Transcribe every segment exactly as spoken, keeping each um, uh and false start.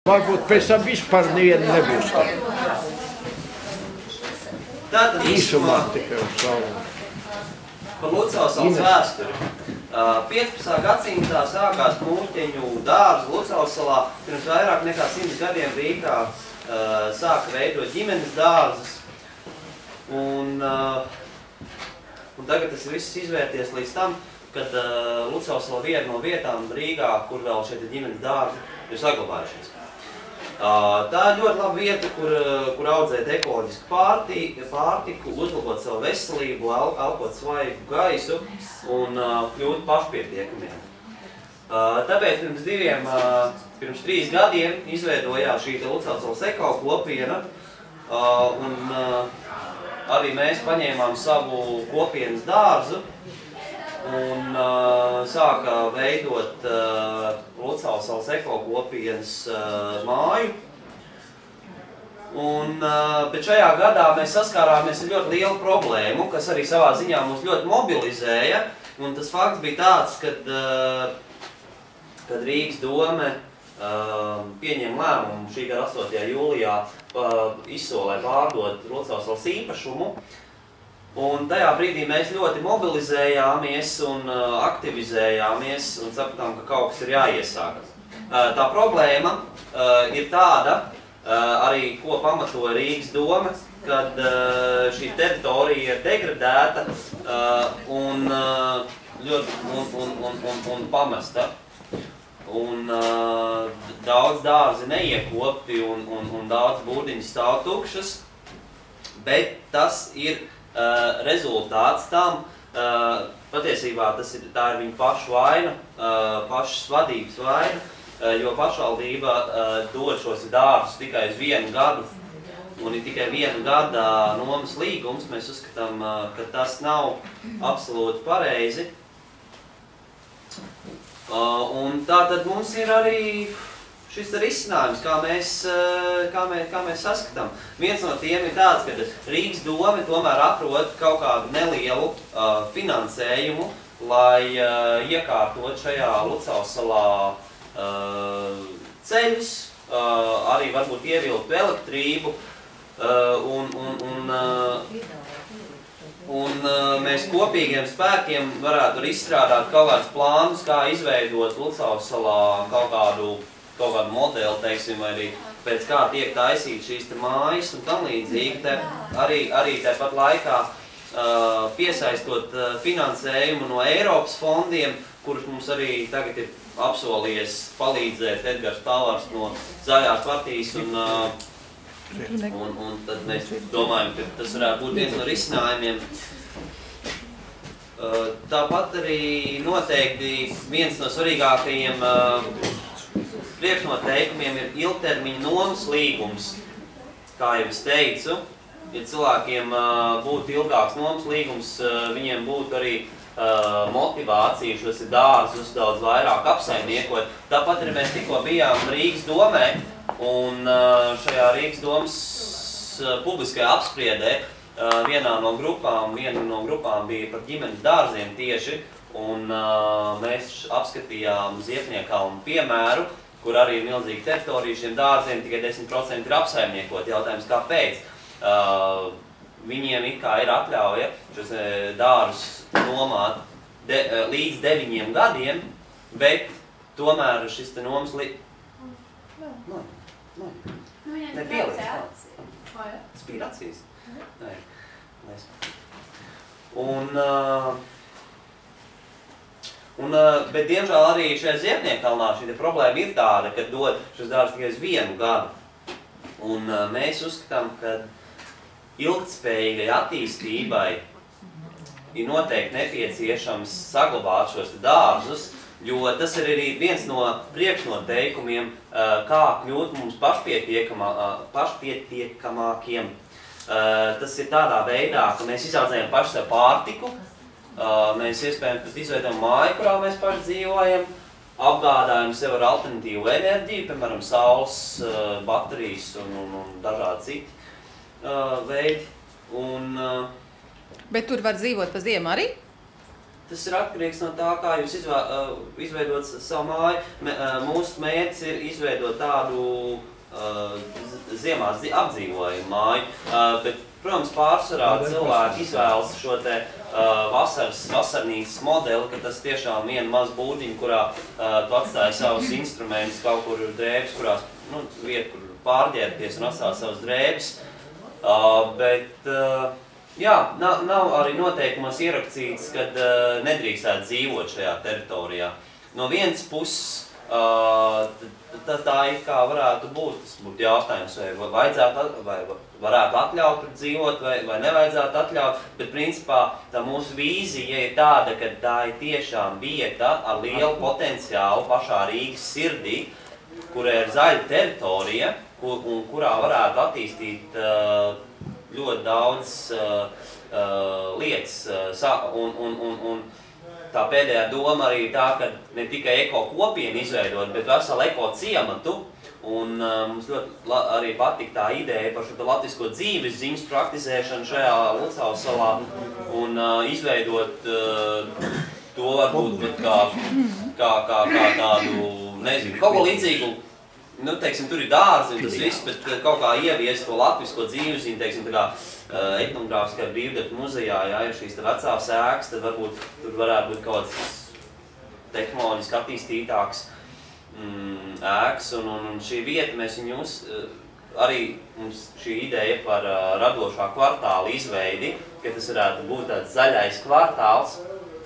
Varbūt pēc tam vispār nevienu nebūs tā. Tātad īsumā tikai uz savu. Par Lucavsalas vēsturi. piecpadsmitā gadsimtā sākās mūķeņu dārzi Lucavsalā. Pirms vairāk nekā simts gadiem Rīgā sāka veidot ģimenes dārzus. Un, un tagad tas viss izvērties līdz tam, kad Lucavsala viena no vietām Rīgā, kur vēl šeit ģimenes dārzi, ir saglabājušies. Tā ir ļoti laba vieta, kur, kur audzēt ekoloģisku pārtiku, pārtiku, uzlabot savu veselību, elpot svaigu gaisu un kļūt pašpietiekamiem. Tāpēc pirms diviem, pirms trīs gadiem izveidojās šī Lucavsalas eko kopiena, un arī mēs paņēmām savu kopienas dārzu un uh, sāka veidot uh, Lucavsalas eko kopienas uh, māju. Un, uh, bet šajā gadā mēs saskārāmies ar ļoti lielu problēmu, kas arī savā ziņā mūs ļoti mobilizēja. Un tas fakts bija tāds, kad, uh, kad Rīgas dome uh, pieņem lēmumu šī gada astotajā jūlijā uh, izsolē pārdot Lucavsalas īpašumu. Un tajā brīdī mēs ļoti mobilizējāmies un uh, aktivizējāmies un sapratām, ka kaut kas ir jāiesāk. Uh, tā problēma uh, ir tāda, uh, arī ko pamatoja Rīgas doma, kad uh, šī teritorija ir degradēta uh, un, uh, ļoti, un, un, un, un, un pamesta. Un uh, daudz dārzi neiekopti un, un, un daudz būdiņi stāv tukšas, bet tas ir Uh, rezultāts tam, uh, patiesībā tas ir, tā ir viņa pašu vaina, uh, pašas vadības vaina, uh, jo pašvaldība uh, dod šos dārzus tikai uz vienu gadu, un ir tikai viena gada nomas līgums. Mēs uzskatām, uh, ka tas nav absolūti pareizi. Uh, un tātad mums ir arī šis ir risinājums, kā mēs, kā, mēs, kā mēs saskatām. Viens no tiem ir tāds, ka Rīgas dome tomēr atrod kaut kādu nelielu uh, finansējumu, lai uh, iekārtot šajā Lucavsalā uh, ceļus, uh, arī varbūt ievilktu elektrību, uh, un, un, un, uh, un uh, mēs kopīgiem spēkiem varētu izstrādāt kaut kādus plānus, kā izveidot Lucavsalā kaut kādu kaut kādu modeli, teiksim, vai arī pēc kā tiek taisīt šīs te mājas un tam līdzīgi, te, arī, arī tāpat laikā uh, piesaistot uh, finansējumu no Eiropas fondiem, kurus mums arī tagad ir apsolījies palīdzēt Edgars Pavars no Zaļās partijas, un, uh, un, un tad mēs domājam, ka tas varētu būt viens no risinājumiem. Uh, tāpat arī noteikti viens no svarīgākajiem uh, priekšnoteikumiem ir ilgtermiņa nomas līgums. Kā jau es teicu, ja cilvēkiem uh, būtu ilgāks nomas līgums, uh, viņiem būtu arī uh, motivācija šos dārzus daudz vairāk apsaimniekot. Tāpat arī mēs tikko bijām Rīgas domē, un uh, šajā Rīgas domas uh, publiskajā apspriedē uh, vienā no grupām, viena no grupām bija par ģimenes dārziem tieši, un uh, mēs apskatījām Ziepniekalnu piemēru, kur arī ir milzīga teritorija šiem dārziem, tikai desmit procenti ir apsaimniekot. Jautājums, kāpēc? Uh, viņiem it kā ir atļauja šos dārzus nomāt de, uh, līdz deviņiem gadiem, bet tomēr šis te nomas li... Nē, nē, nē, pielīdz. Spīracijas. Nē, nē. Un... Uh, Un, bet, diemžēl, arī šajā Ziepniekalnā šī problēma ir tāda, ka dod šos dārzus tikai uz vienu gadu. Un mēs uzskatām, ka ilgtspējīgai attīstībai ir noteikti nepieciešams saglabāt šos dārzus, jo tas ir arī viens no priekšnoteikumiem, kā kļūt mums pašpietiekamā, pašpietiekamākiem. Tas ir tādā veidā, ka mēs izaudzējam paši sev pārtiku, Uh, mēs iespējams pat izveidojam māju, kurā mēs paši dzīvojam, apgādājam sev ar alternatīvu enerģiju, piemēram, saules, uh, baterijas un, un, un dažādi citi uh, veidi. Un, uh, Bet tur var dzīvot pa ziemu arī? tas ir atkarīgs no tā, kā jūs izvē, izveidot savu māju. Mūsu mērķis ir izveidot tādu uh, ziemā apdzīvojumu māju, uh, bet, protams, pārsvarā cilvēki izvēlas šo te uh, vasaras, vasarnīcas modeli, ka tas tiešām viena maz būdiņa, kurā uh, tu atstāji savus instrumentus, kaut kur drēbes, kurās, nu, vieta, kur pārģērbties un atstāt savus drēbes. Uh, bet, uh, jā, nav, nav arī noteikumos ierakstīts, kad uh, nedrīkstētu dzīvot šajā teritorijā. No vienas puses, uh, tā, tā it kā varētu būt, tas būtu jautājums, vai vajadzētu, vai varētu atļaut tur dzīvot, vai, vai nevajadzētu atļaut, bet principā tā mūsu vīzija ir tāda, ka tā ir tiešām vieta ar lielu potenciālu pašā Rīgas sirdī, kurā ir zaļa teritorija, kur, un kurā varētu attīstīt uh, ļoti daudz uh, uh, lietas. Uh, un, un, un, un tā pēdējā doma arī tā, ka ne tikai eko kopienu izveidot, bet veselu eko ciematu. Un uh, mums ļoti la, arī patīk tā ideja par šo latvisko dzīves ziņas praktizēšanu šajā Lucavas salā un uh, izveidot uh, to varbūt kā, kā, kā, kā tādu, nezinu, kaut ko līdzīgu. Nu, teiksim, tur ir dārzi un tas viss, bet kaut kā ieviest to latvisko dzīvesziņu, teiksim, tā kā uh, etnogrāfiskajā brīvdietu muzejā, ja ir šīs vecās ēkas, tad varbūt tur varētu būt kaut kāds tehnoloģiski attīstītāks mm, ēkas, un, un, un šī vieta mēs viņu uz, uh, arī mums šī ideja par uh, radošā kvartāla izveidi, ka tas varētu būt tāds zaļais kvartāls,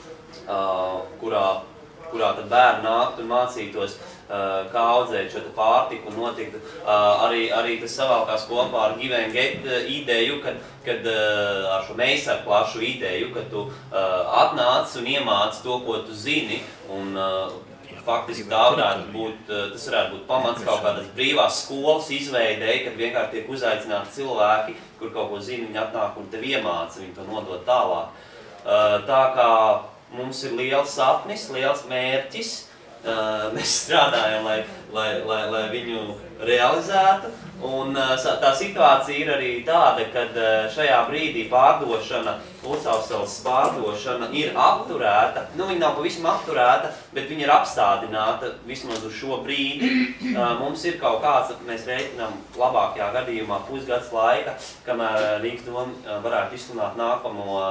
uh, kurā, kurā tad bērni nāktu un mācītos, kā audzēt šo pārtiku un notiktu. Arī, arī tas savalkās kopā ar Give and Get ideju, kad, kad ar šo meistaru plašu ideju, kad tu atnāc un iemāc to, ko tu zini. Un, faktiski tā varētu būt, tas varētu būt pamats kaut kādas brīvās skolas izveidēji, kad vienkārši tiek uzaicināti cilvēki, kur kaut ko zina, viņi atnāk un tev iemāca, viņi to nodot tālāk. Tā kā mums ir liels sapnis, liels mērķis, Uh, mēs strādājam, lai, lai, lai, lai viņu realizētu, un uh, tā situācija ir arī tāda, kad uh, šajā brīdī pārdošana, Lucavas salas pārdošana ir apturēta, nu viņa nav pavisam apturēta, bet viņa ir apstādināta vismaz uz šo brīdi. Uh, mums ir kaut kāds, mēs rēķinām labākajā gadījumā pusgads laika, kamēr Rīgas doma uh, varētu izsludināt nākamo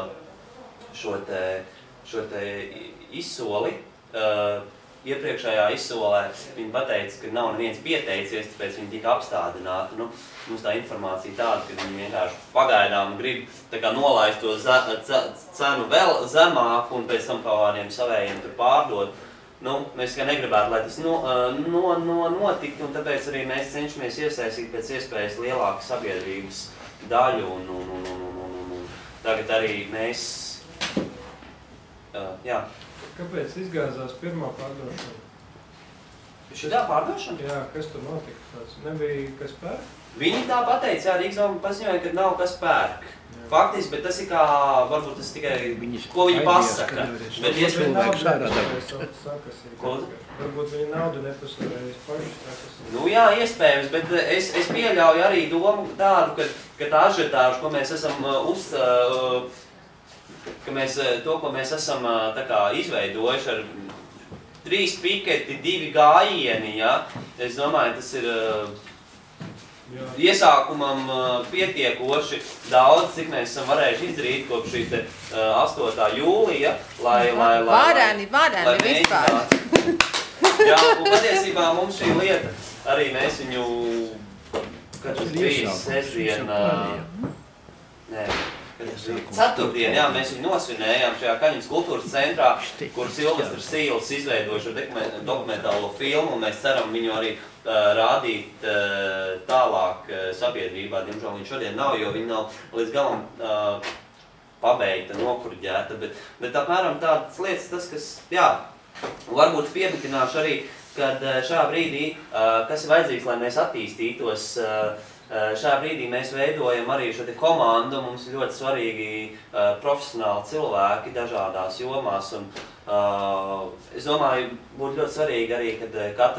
šo te, šo te izsoli. Uh, Iepriekšējā izsolē viņi pateica, ka nav neviens pieteicies, tāpēc viņi tika apstādināti. Nu, mums tā informācija tāda, ka viņi vienkārši pagaidām grib tā kā nolaist to cenu vēl zemāk un pēc tam kaut kādiem savējiem tur pārdot. Nu, mēs kā negribētu, lai tas no, no, no notiktu, un tāpēc arī mēs cenšamies iesaistīt pēc iespējas lielāku sabiedrības daļu. Un, un, un, un, un, un, un. Tagad arī mēs... Uh, jā. Kāpēc izgāzās pirmā pārdošana? Šitā pārdošana? Jā, kas tur notika tāds? Nebija kas pērk? Viņi tā pateica, jā, Rīgas doma paziņoja, ka nav kas pērk. Jā. Faktiski, bet tas ir kā, varbūt tas tikai, ko viņi pasaka. Bet iespējams varbūt viņi naudu nepasvarējas paši sakas. Nu jā, iespējams, bet es, es pieļauju arī domu tādu, ka, ka tā ažiotāžu, ko mēs esam uz... Uh, ka mēs, to, ko mēs esam tā kā izveidojuši ar trīs piketi, divi gājieni, ja? Es domāju, tas ir jā. Iesākumam pietiekoši daudz, cik mēs esam varējuši izdarīt kopš šī te astotā jūlija, lai, lai, lai, vārēni, vārēni vispār. Jā, un patiesībā mums šī lieta, arī mēs viņu, kad tas bija sestdien, nē, ceturtdien, jā, mēs viņu nosvinējām šajā Kaņiņas kultūras centrā, kur Silvestrs Sīls izveidoja šo dokumentālo filmu, un mēs ceram viņu arī uh, rādīt uh, tālāk uh, sabiedrībā. Diemžēl viņš šodien nav, jo viņa nav līdz galam uh, pabeigta, nokurģēta, bet, bet apmēram tādas lietas, tas, kas, jā, varbūt piemetināšu arī, kad uh, šā brīdī, uh, kas ir vajadzīgs, lai mēs attīstītos, uh, šajā brīdī mēs veidojam arī šo te komandu, mums ir ļoti svarīgi uh, profesionāli cilvēki dažādās jomās, un uh, es domāju, būtu ļoti svarīgi arī, kad katrs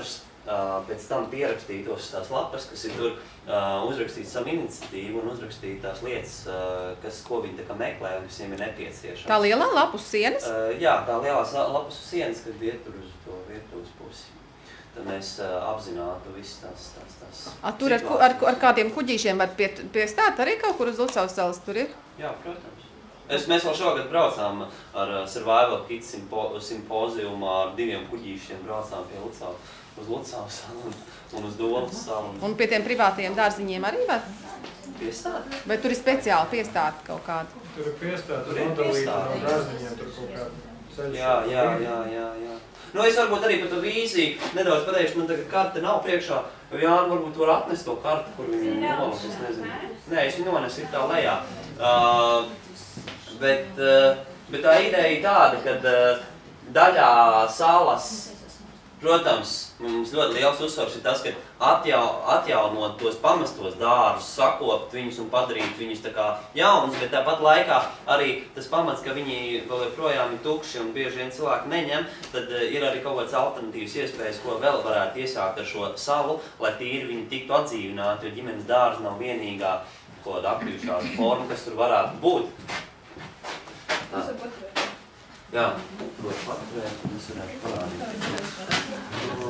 pēc tam pierakstītos tās lapas, kas ir tur uzrakstīt savu iniciatīvu un uzrakstīt tās lietas, kas, ko viņi tā kā meklē un kas viņiem ir nepieciešams. Tā lielā lapus sienas? Jā, tā lielās lapus sienas, kad iet tur uz to virtuves pusi. Tad mēs apzinātu visas tās, tās, tās A, tur ar, ar, ar kādiem kuģīšiem var pie, piestāt arī kaut kur uz Lucavas salas tur ir? Jā, protams. Es, mēs vēl šogad braucām ar Survival Kids simpo, simpoziumā ar diviem kuģīšiem, braucām pie Lucavas, uz Lucavas salu un, un uz Dolas salu. Un pie tiem privātajiem dārziņiem arī var? Piestāt? Vai tur ir speciāli piestāti kaut kādi? Tur ir piestāti, Tur ir nodalīti piestāti. no dārziņiem, tur kaut kāda ceļš. Jā, jā, jā, jā, jā. Nu, es varbūt arī par to vīziju nedaudz pateikšu, man tagad karte nav priekšā, jo Jāni varbūt var atnest to karti, kur viņi nolas, es nezinu. Nē, es viņu nonesu ir tā lejā. Uh, bet, uh, bet tā ideja ir tāda, ka uh, daļā salas, protams, mums ļoti liels uzsvars ir tas, ka atjau, atjaunot tos pamestos dārzus, sakopt viņus un padarīt viņus tā kā jaunus, bet tāpat laikā arī tas pamats, ka viņi vēl joprojām ir tukši un bieži vien cilvēki neņem, tad uh, ir arī kaut kāds alternatīvs iespējas, ko vēl varētu iesākt ar šo salu, lai tīri viņi tiktu atdzīvināti, jo ģimenes dārza nav vienīgā kaut kāda aktīva forma, kas tur varētu būt. Tā. Jā, var paturēt, un es varētu parādīt.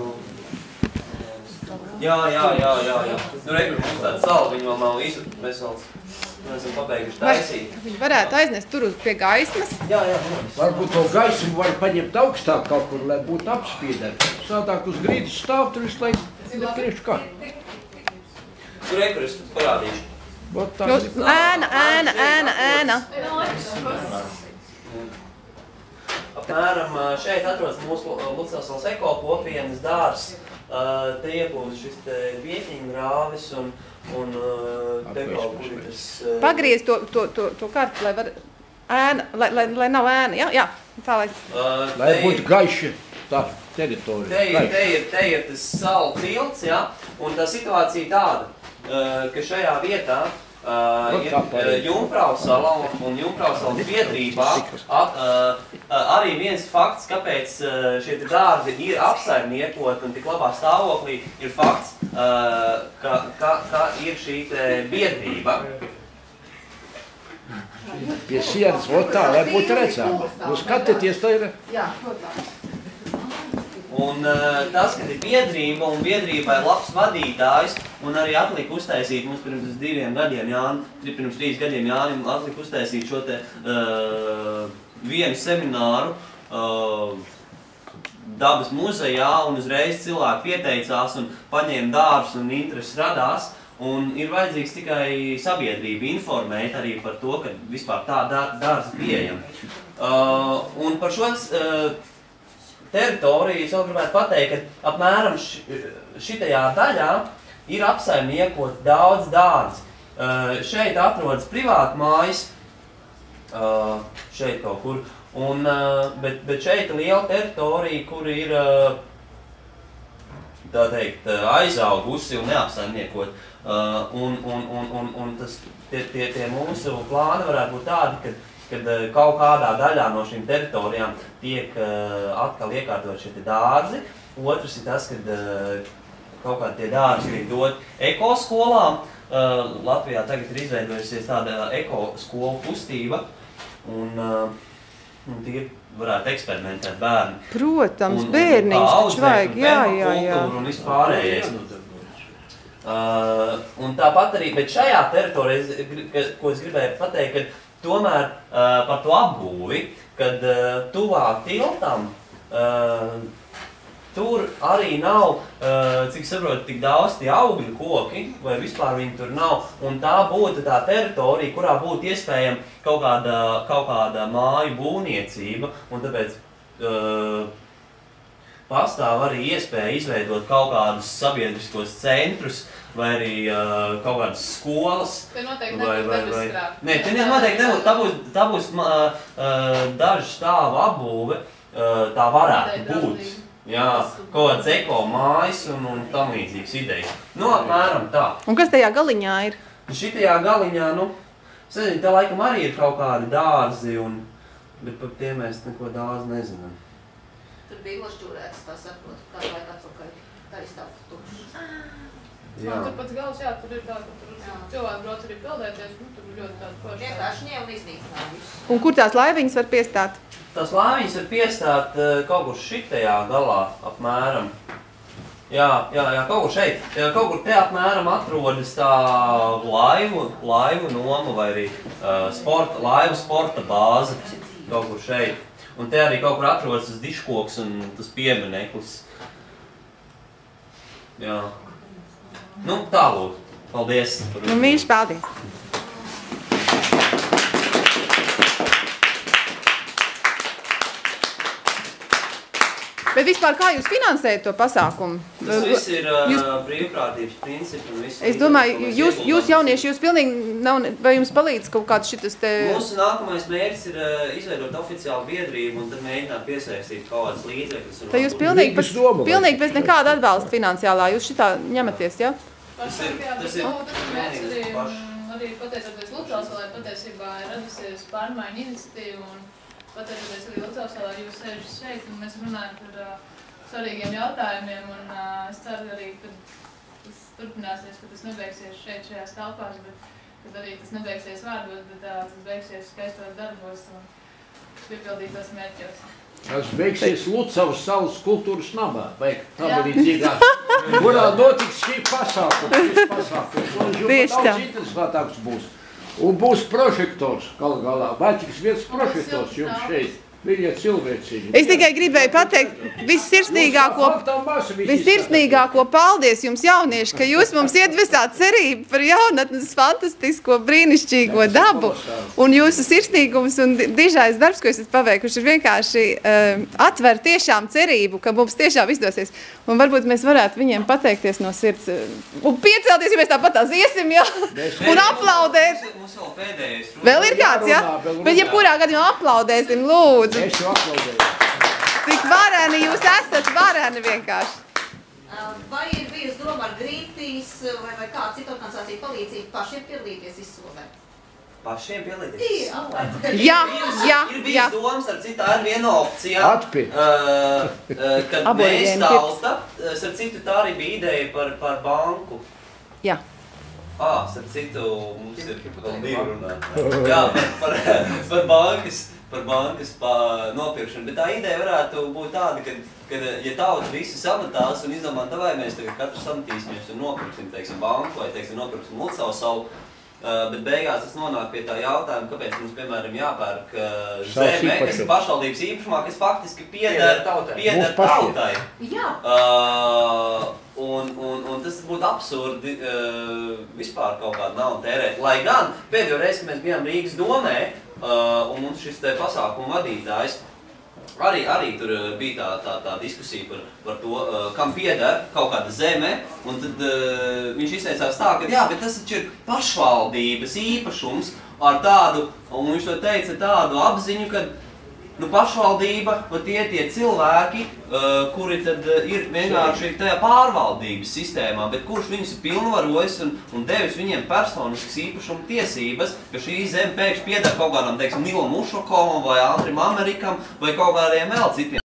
Jā, jā, jā, jā, jā. Nu, rekur, mums tāda sala, viņa vēl nav izu, mēs vēl esam pabeiguši taisīt. Viņi varētu aiznest tur uz pie gaismas? Jā, jā, protams. Varbūt to gaismu var paņemt augstāk kaut kur, lai būtu apspīdēts. Sādāk uz grīdas stāv, tur visu laiku, bet priekš kā. Nu, rekur, es tad parādīšu. Ot tā. Jūs, ēna, ēna, ēna, ēna. Apmēram šeit atrodas mūsu Lucavas salas ekokopienas dārzs. Te iepūst šis te vietiņu grāvis un, un te kaut kur ir tas... Pagriez to, to, to, to kartu, lai var ēna, lai, lai, lai nav ēna, jā, jā, tā lai... Lai būtu gaiši tā teritorija. Te ir, te ir, te ir tas salu tilts, jā, un tā situācija tāda, ka šajā vietā Uh, ir uh, Jumprau sala un, un Jumprau salas biedrībā at, uh, uh, arī viens fakts, kāpēc uh, šie dārzi ir apsaimniekoti un tik labā stāvoklī, ir fakts, uh, ka, ka, ka ir šī te biedrība. Pie sienas, ot tā, lai būtu redzām. Jūs skatieties, tā ir... Jā, protams. Un uh, tas, kad ir biedrība un biedrībai labs vadītājs, un arī atlika uztaisīt mums pirms diviem gadiem, Jāni, pirms trīs gadiem Jānim atlika uztaisīt šo te uh, vienu semināru uh, dabas muzejā, un uzreiz cilvēki pieteicās un paņēma dārzus un intereses radās. Un ir vajadzīgs tikai sabiedrība informēt arī par to, ka vispār tā dārza pieejama. Uh, un par šo uh, teritoriju es vēl gribētu pateikt, ka apmēram šitajā daļā ir apsaimniekot daudz dārzi. Uh, šeit atrodas privāta mājas, uh, šeit kaut kur, un, uh, bet, bet šeit ir liela teritorija, kur ir uh, tā teikt, aizaugusi un neapsaimniekot. Uh, un, un, un, un, un tas, tie, tie, tie mūsu plāni varētu būt tādi, ka kad kaut kādā daļā no šīm teritorijām tiek uh, atkal iekārtot šie dārzi. Otrs ir tas, kad uh, kaut kādi tie dārzi tiek dot ekoskolām. Uh, Latvijā tagad ir izveidojusies tāda ekoskolu kustība, un, uh, un tie varētu eksperimentēt bērni. Protams, un, bērniņš taču vajag, jā, jā, jā. Un vispārējais. Uh, un tāpat arī, bet šajā teritorijā, ko es gribēju pateikt, ka tomēr uh, par to apbūvi, kad uh, tuvāk tiltam, uh, tur arī nav, uh, cik saprotu, tik daudz tie augļu koki, vai vispār viņi tur nav, un tā būtu tā teritorija, kurā būtu iespējama kaut kāda, kaut kāda māju būvniecība, un tāpēc uh, pastāv arī iespēja izveidot kaut kādus sabiedriskos centrus, vai arī uh, kaut kādas skolas. Te noteikti vai, nebūs vai, vai. debestrāta. Nē, te noteikti nebūs. Tā būs, tā būs uh, dažu stāvu apbūve, uh, tā varētu būt. Jā, kaut kāds eko mājas un, un tam līdzīgas idejas. Nu, apmēram tā. Un kas tajā galiņā ir? Šitajā galiņā, nu, es nezinu, tā laikam arī ir kaut kādi dārzi, un, bet par tiem mēs neko daudz nezinām. Tur bija glašķūrēts, tā saprotu, kādu laiku atpakaļ. tā izstāvta tukšs. Man tur pats gals, jā, tur ir tā, ka tur cilvēki brauc arī peldēties, nu, tur ļoti tāda forša. Vienkārši ņēma un iznīcināja visu. Un kur tās laiviņas var piestāt? Tās laiviņas var piestāt kaut kur šitajā galā apmēram. Jā, jā, jā, kaut kur šeit. Kaut kur te apmēram atrodas tā laivu, laivu noma vai arī uh, sporta, laivu sporta bāze. Kaut kur šeit. Un te arī kaut kur atrodas tas diškoks un tas piemineklis. Jā. Nu, tālūk. Paldies. Nu, mīļš, paldies. Bet vispār kā jūs finansējat to pasākumu? Tas viss ir uh, jūs... brīvprātības principi un viss. Es domāju, jūs, jūs jaunieši, jūs pilnīgi nav, vai jums palīdz kaut kāds šitas te... Mūsu nākamais mērķis ir uh, izveidot oficiālu biedrību un tad mēģināt piesaistīt kaut kādas līdzekļus. Tā jūs pilnīgi, pēc, pilnīgi bez nekāda atbalsta finansiālā, jūs šitā ņematies, ja? Tas ir, tas ir, tas ir arī, arī pateicoties Lucāsalai patiesībā ir radusies pārmaiņu iniciatīva un pateicoties arī Lucāsalai jūs sēžat šeit un mēs runājam par uh, svarīgiem jautājumiem un uh, es ceru arī, ka tas turpināsies, ka tas nebeigsies šeit šajās telpās, bet kad arī tas nebeigsies vārdos, bet uh, tas beigsies skaistos darbos un piepildītos mērķos. Tas beigsies Lucavas salas kultūras namā, vai tam līdzīgā, kurā notiks šī pasākuma, šis pasākums. Un ļoti daudz interesantāks būs. Un būs prožektors, gal galā, vai tiks viens prožektors jums šeit. Viņa cilvēcīgi. Es tikai gribēju pateikt vissirsnīgāko, vissirsnīgāko paldies jums jaunieši, ka jūs mums iedvesāt cerību par jaunatnes fantastisko, brīnišķīgo dabu. Un jūsu sirsnīgums un dižais darbs, ko esat paveikuši, ir vienkārši uh, atver tiešām cerību, ka mums tiešām izdosies. Un varbūt mēs varētu viņiem pateikties no sirds. Un piecelties, ja mēs tāpat tās iesim, jā, un aplaudēt. Mums vēl pēdējais. Vēl ir kāds, jā? Bet jebkurā gadījumā aplaudēsim, lūdzu. Es jau aplaudēju. Cik vareni jūs esat, vareni vienkārši. Vai ir bijusi doma ar Greenpeace vai, vai kāda cita organizācija palīdzību pašiem piedalīties izsolē? Pašiem piedalīties izsolē? Jā, jā, ir jā. bijis domas ar citu, ar viena opcija. Atpi. Uh, uh, kad mēs tauta, ar citu tā arī bija ideja par, par banku. Jā. Ā, ar citu mums ir vēl divi runāt. Jā, par, par, par bankas. par bankas nopirkšanu, bet tā ideja varētu būt tāda, ka, ka ja tauta visi samatās un izdomā, vai mēs tagad katru samatīsimies un nopirksim, teiksim, banku vai, teiksim, nopirksim Lucāvu savu, bet beigās tas nonāk pie tā jautājuma, kāpēc mums, piemēram, jāpērk zeme, kas ir pašvaldības īpašumā, kas faktiski pieder pieder tautai. Jā. Uh, un, un, un tas būtu absurdi uh, vispār kaut kādu naudu tērēt. Lai gan pēdējo reizi, kad mēs bijām Rīgas domē, Uh, un mums šis te pasākuma vadītājs arī, arī tur bija tā, tā, tā diskusija par, par to, uh, kam pieder kaut kāda zeme, un tad uh, viņš izteicās tā, ka jā, bet tas taču ir pašvaldības īpašums ar tādu, un viņš to teica tādu apziņu, ka nu, pašvaldība, tie tie cilvēki, uh, kuri tad ir vienkārši tajā pārvaldības sistēmā, bet kurš viņus ir pilnvarojis un, un devis viņiem personiskas īpašuma tiesības, ka šī zeme pēkšņi pieder kaut kādam, teiksim, Nilam Ušakovam vai Andrim Amerikam vai kaut kādiem vēl citiem.